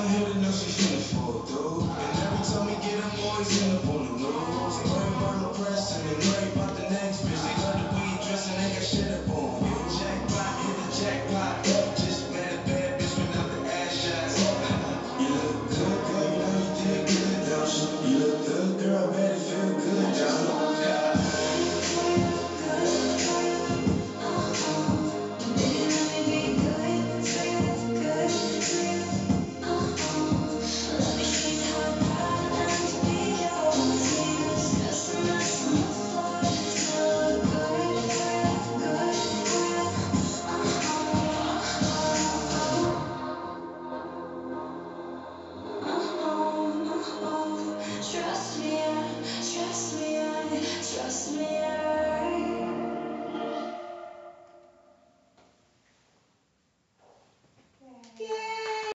hit it, know she finna fall through. And every time we get them boys in up on the news. Worry about the press and then worry about the next bitch. They got the weed dressing, they got shit up